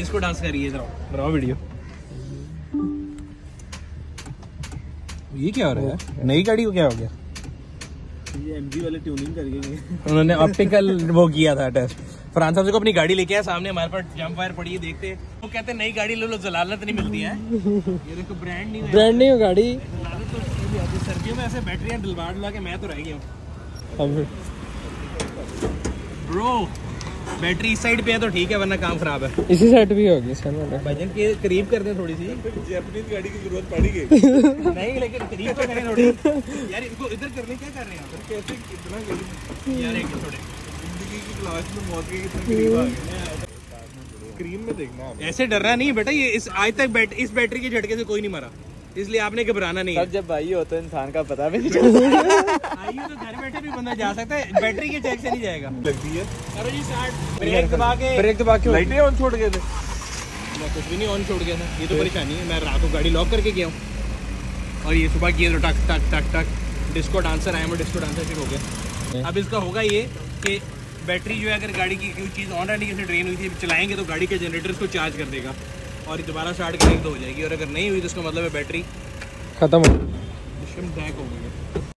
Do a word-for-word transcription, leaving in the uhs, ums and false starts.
Disco dance करिए जरा, बनाओ वीडियो। ये क्या हो रहा है? नई गाड़ी को क्या हो गया? ये एमजी वाले ट्यूनिंग करके उन्होंने ऑप्टिकल वो किया था टेस्ट। फरहान साहब को अपनी गाड़ी लेके आया, सामने हमारे पास जंप वायर पड़ी है, देखते हैं। वो कहते हैं नई गाड़ी ले लो, जलालत नहीं मिलती है। ये देखो ब्रांड नहीं है, ब्रांड नहीं हो गाड़ी। तो सर्दियों में ऐसे बैटरियां डलवा डलवा के मैं तो रह गया हूँ ब्रो। बैटरी इस साइड पे है तो ठीक है, वरना काम खराब है। इसी साइड भी होगी सर। भजन के करीब कर दें थोड़ी सी। जैपनीज गाड़ी की जरूरत पड़ेगी। नहीं लेकिन करीब तो करें थोड़ी। यार इनको इधर करने क्या कर रहे हैं आप? कैसे कितना करीब यार एक थोड़े जिंदगी की क्लास में मौत के कितना करीब आ गए। क्रीम में देखना ऐसे डरना नहीं बेटा। ये इस आज तक बैट, इस बैटरी के झटके से कोई नहीं मरा, इसलिए आपने घबराना नहीं है। जब भाई हो तो इंसान का पता भी नहीं चलता। आइए तो घर बैठे भी बंदा जा सकता है, बैटरी के चेक से नहीं जाएगा। लगती है। करो जी स्टार्ट। ब्रेक दबा के, ब्रेक दबा के लाइटें ऑन छोड़ गए थे। मैं कुछ भी नहीं ऑन छोड़ गया था। ये तो परेशानी है, मैं रात को गाड़ी लॉक करके गया हूँ और ये सुबह किए तो टक टक टक टक डिस्को डांसर आया, मैं डिस्को डांसर शुरू हो गया। अब इसका होगा ये कि बैटरी जो है, अगर गाड़ी की कोई चीज़ ऑन रहने से ड्रेन हुई थी, चलाएंगे तो गाड़ी के जनरेटर को चार्ज कर देगा और दोबारा स्टार्ट करेंगे तो हो जाएगी। और अगर नहीं हुई तो उसका मतलब है बैटरी खत्म हो हो गई है।